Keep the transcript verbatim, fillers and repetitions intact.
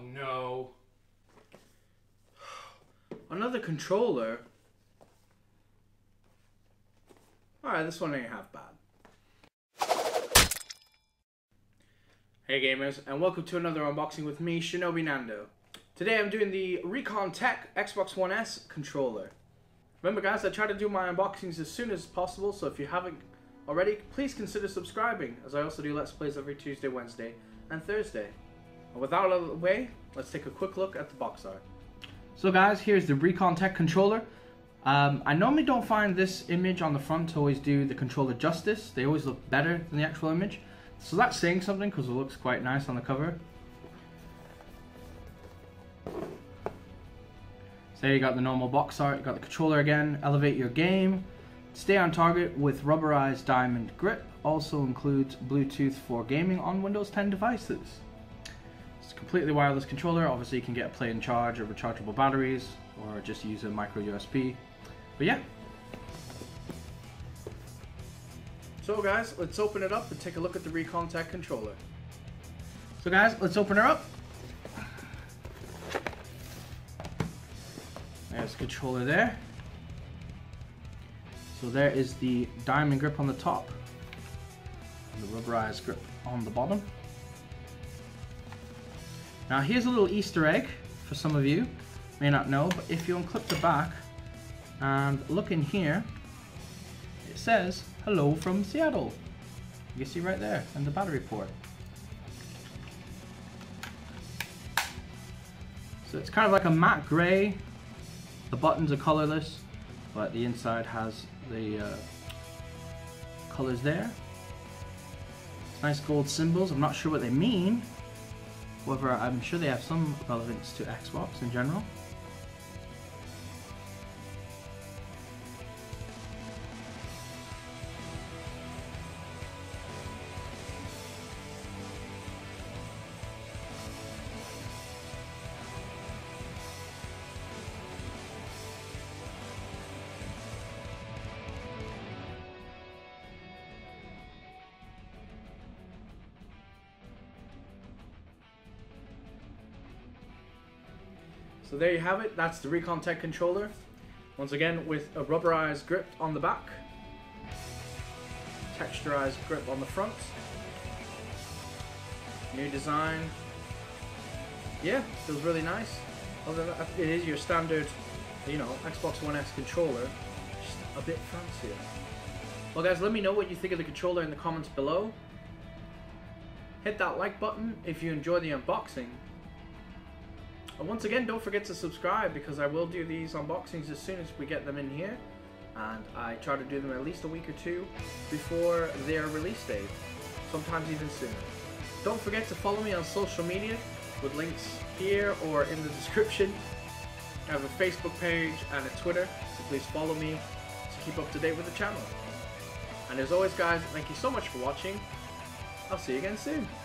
no. Another controller. Alright, this one ain't half bad. Hey gamers, and welcome to another unboxing with me, ShinobiNando. Today I'm doing the Recon Tech Xbox One S controller. Remember guys, I try to do my unboxings as soon as possible, so if you haven't already, please consider subscribing, as I also do Let's Plays every Tuesday, Wednesday, and Thursday. And with that out of the way, let's take a quick look at the box art. So guys, here's the Recon Tech controller. Um, I normally don't find this image on the front to always do the controller justice. They always look better than the actual image. So that's saying something because it looks quite nice on the cover. So there you got the normal box art, you got the controller again, elevate your game, stay on target with rubberized diamond grip, also includes Bluetooth for gaming on Windows ten devices. It's a completely wireless controller, obviously you can get a play and charge or rechargeable batteries, or just use a micro U S B, but yeah. So guys, let's open it up and take a look at the Recon Tech controller. So guys, let's open her up. There's the controller there. So there is the diamond grip on the top, and the rubberized grip on the bottom. Now here's a little Easter egg for some of you, may not know, but if you unclip the back and look in here, it says, "Hello from Seattle." You can see right there, and the battery port. So it's kind of like a matte gray. The buttons are colorless, but the inside has the uh, colors there. It's nice gold symbols. I'm not sure what they mean. However, I'm sure they have some relevance to Xbox in general. So there you have it, that's the Recon Tech controller. Once again with a rubberized grip on the back, texturized grip on the front. New design. Yeah, feels really nice. Other than that, it is your standard, you know, Xbox One S controller, just a bit fancier. Well guys, let me know what you think of the controller in the comments below. Hit that like button if you enjoy the unboxing. And once again, don't forget to subscribe because I will do these unboxings as soon as we get them in here. And I try to do them at least a week or two before their release date, sometimes even sooner. Don't forget to follow me on social media with links here or in the description. I have a Facebook page and a Twitter, so please follow me to keep up to date with the channel. And as always guys, thank you so much for watching. I'll see you again soon.